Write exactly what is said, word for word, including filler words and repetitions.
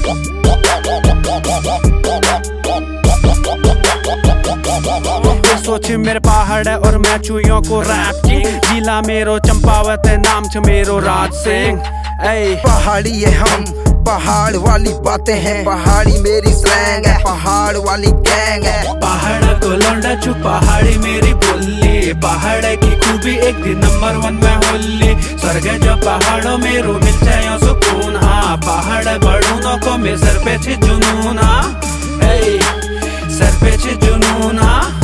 सोच मेरे पहाड़ है और मैं चुइयों को रैप किंग। जिला मेरो चंपावत है, नाम छ मेरो राज सिंह। पहाड़ी है हम, पहाड़ वाली बातें हैं, पहाड़ी मेरी स्लैंग है, पहाड़ वाली गैंग है। पहाड़ को लौंडा छु पहाड़ी मेरी बोली, पहाड़ की खूबी एक दिन नंबर वन में होली। स्वर्ग जो पहाड़ों में रो मिल जाए सुकून, हाँ पहाड़ बड़ूनों को में सर पे छे जुनून, हाँ सर पे छे जुनून, हाँ।